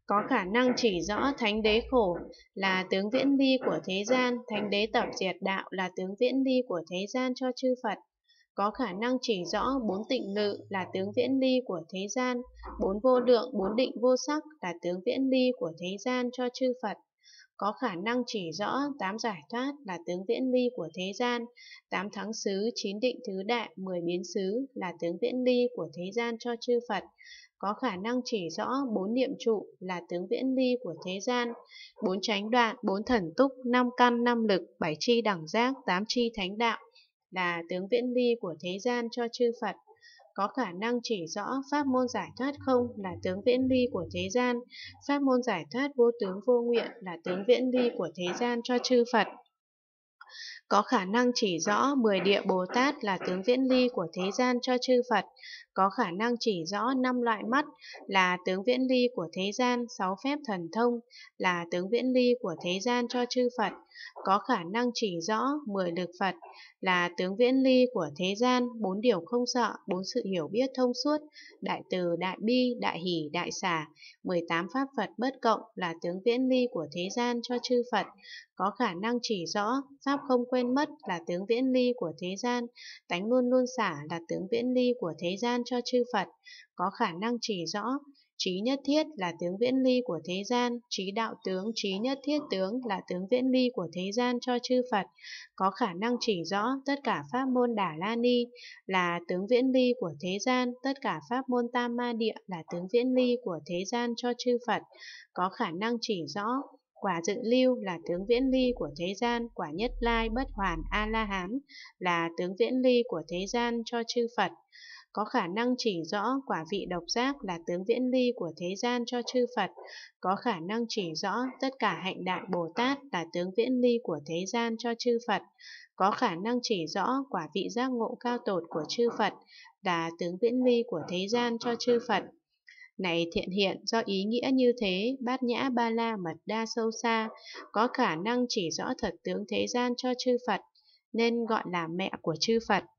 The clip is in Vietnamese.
có khả năng chỉ rõ thánh đế khổ là tướng viễn ly của thế gian, thánh đế tập diệt đạo là tướng viễn ly của thế gian cho chư Phật, có khả năng chỉ rõ bốn tịnh lự là tướng viễn ly của thế gian, bốn vô lượng, bốn định vô sắc là tướng viễn ly của thế gian cho chư Phật, có khả năng chỉ rõ tám giải thoát là tướng viễn ly của thế gian, tám thắng xứ, chín định thứ đại, 10 biến xứ là tướng viễn ly của thế gian cho chư Phật, có khả năng chỉ rõ bốn niệm trụ là tướng viễn ly của thế gian, bốn chánh đoạn, bốn thần túc, năm căn, năm lực, bảy chi đẳng giác, tám chi thánh đạo là tướng viễn ly của thế gian cho chư Phật, có khả năng chỉ rõ pháp môn giải thoát không là tướng viễn ly của thế gian, pháp môn giải thoát vô tướng vô nguyện là tướng viễn ly của thế gian cho chư Phật, có khả năng chỉ rõ 10 địa Bồ Tát là tướng viễn ly của thế gian cho chư Phật, có khả năng chỉ rõ 5 loại mắt là tướng viễn ly của thế gian, 6 phép thần thông là tướng viễn ly của thế gian cho chư Phật, có khả năng chỉ rõ 10 lực Phật là tướng viễn ly của thế gian, 4 điều không sợ, 4 sự hiểu biết thông suốt, đại từ, đại bi, đại hỷ, đại xả, 18 pháp Phật bất cộng là tướng viễn ly của thế gian cho chư Phật, có khả năng chỉ rõ pháp không quên mất là tướng viễn ly của thế gian, tánh luôn luôn xả là tướng viễn ly của thế gian cho chư Phật, có khả năng chỉ rõ trí nhất thiết là tướng viễn ly của thế gian, trí đạo tướng, trí nhất thiết tướng là tướng viễn ly của thế gian cho chư Phật, có khả năng chỉ rõ tất cả pháp môn Đà La Ni là tướng viễn ly của thế gian, tất cả pháp môn Tam Ma Địa là tướng viễn ly của thế gian cho chư Phật, có khả năng chỉ rõ quả dự lưu là tướng viễn ly của thế gian, quả nhất lai bất hoàn A-la-hán là tướng viễn ly của thế gian cho chư Phật, có khả năng chỉ rõ quả vị độc giác là tướng viễn ly của thế gian cho chư Phật, có khả năng chỉ rõ tất cả hạnh đại Bồ Tát là tướng viễn ly của thế gian cho chư Phật, có khả năng chỉ rõ quả vị giác ngộ cao tột của chư Phật là tướng viễn ly của thế gian cho chư Phật. Này thiện hiện, do ý nghĩa như thế, Bát Nhã Ba La Mật Đa sâu xa, có khả năng chỉ rõ thật tướng thế gian cho chư Phật, nên gọi là mẹ của chư Phật.